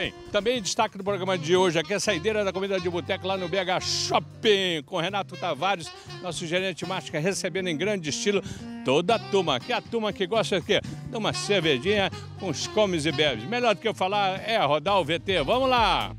Bem, também destaque do programa de hoje aqui a saideira da comida de boteco lá no BH Shopping, com Renato Tavares, nosso gerente mágica, recebendo em grande estilo toda a turma, que é a turma que gosta de quê? De uma cervejinha com os comes e bebes. Melhor do que eu falar é rodar o VT. Vamos lá!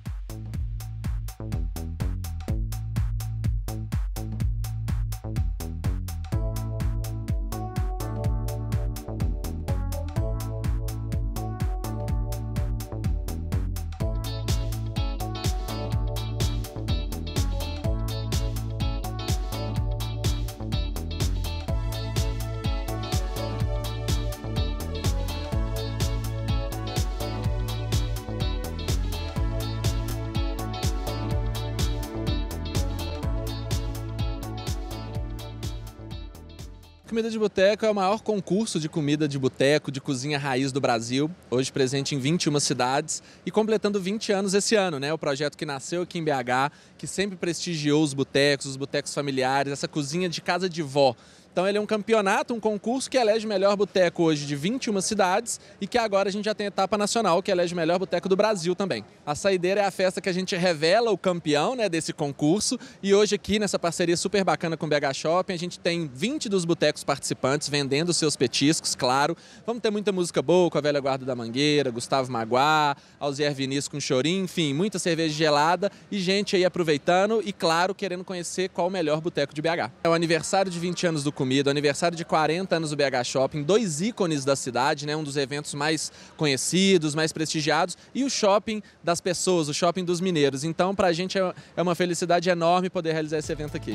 Comida de Boteco é o maior concurso de comida de boteco, de cozinha raiz do Brasil, hoje presente em 21 cidades e completando 20 anos esse ano, né? O projeto que nasceu aqui em BH, que sempre prestigiou os botecos familiares, essa cozinha de casa de vó. Então ele é um campeonato, um concurso que elege o melhor boteco hoje de 21 cidades e que agora a gente já tem a etapa nacional que elege o melhor boteco do Brasil também. A saideira é a festa que a gente revela o campeão, né, desse concurso e hoje aqui nessa parceria super bacana com o BH Shopping a gente tem 20 dos botecos participantes vendendo seus petiscos, claro. Vamos ter muita música boa com a Velha Guarda da Mangueira, Gustavo Maguá, Alzier Vinícius com chorinho, enfim, muita cerveja gelada e gente aí aproveitando e claro querendo conhecer qual o melhor boteco de BH. É o aniversário de 20 anos do Comida, aniversário de 40 anos do BH Shopping, dois ícones da cidade, né? Um dos eventos mais conhecidos, mais prestigiados e o shopping das pessoas, o shopping dos mineiros. Então, pra gente é uma felicidade enorme poder realizar esse evento aqui.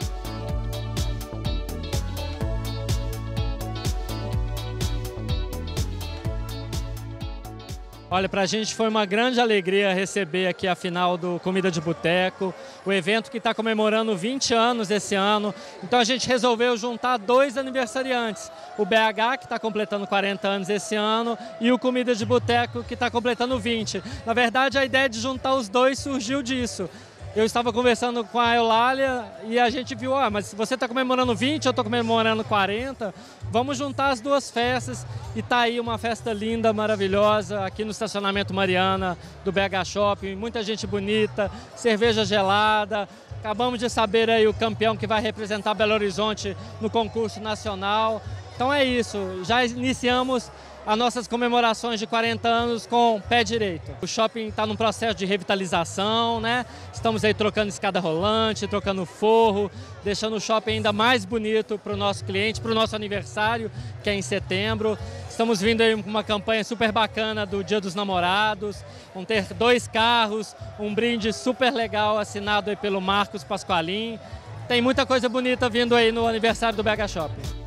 Olha, para a gente foi uma grande alegria receber aqui a final do Comida de Boteco, o evento que está comemorando 20 anos esse ano. Então a gente resolveu juntar dois aniversariantes, o BH, que está completando 40 anos esse ano, e o Comida de Boteco, que está completando 20. Na verdade, a ideia de juntar os dois surgiu disso. Eu estava conversando com a Eulália e a gente viu, mas se você está comemorando 20, eu estou comemorando 40, vamos juntar as duas festas e tá aí uma festa linda, maravilhosa, aqui no estacionamento Mariana do BH Shopping, muita gente bonita, cerveja gelada, acabamos de saber aí o campeão que vai representar Belo Horizonte no concurso nacional, então é isso, já iniciamos as nossas comemorações de 40 anos com pé direito. O shopping está num processo de revitalização, né? Estamos aí trocando escada rolante, trocando forro, deixando o shopping ainda mais bonito para o nosso cliente, para o nosso aniversário, que é em setembro. Estamos vindo aí com uma campanha super bacana do Dia dos Namorados, vão ter 2 carros, um brinde super legal assinado aí pelo Marcos Pasqualin. Tem muita coisa bonita vindo aí no aniversário do BH Shopping.